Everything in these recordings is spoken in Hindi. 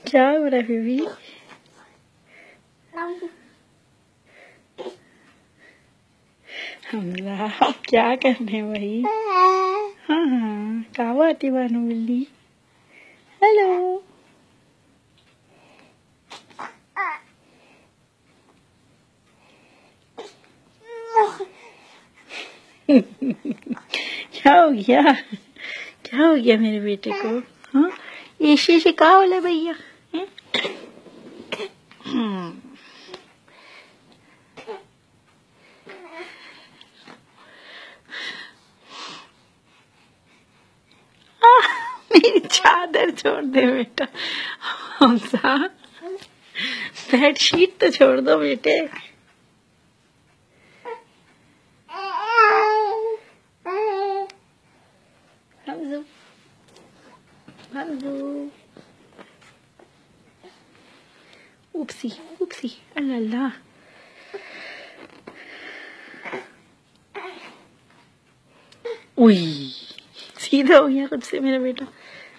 क्या हो रहा है बेबी? हमरा क्या करने भाई? हाँ हाँ कहाँ आती बानू बिल्ली? हेलो क्या हो गया? क्या हो गया मेरे बेटे को? हाँ एशी से कहा बोले भैया? मेरी चादर छोड़ दे बेटा। हमसा बेडशीट तो छोड़ दो बेटे। हमजू हमजू उपसी उपसी अल्लाह। उई सीधा हो गया खुद से मेरा बेटा।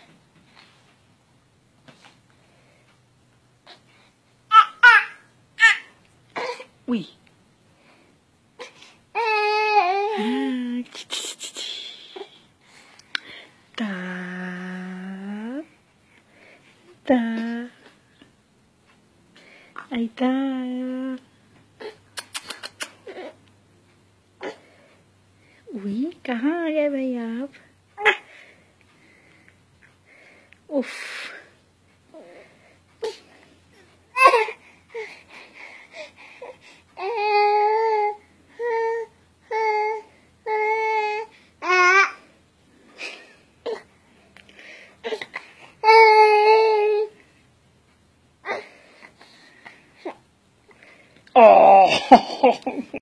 उई ता ता आइता उई कहाँ आ गए भाई आप? उफ Oh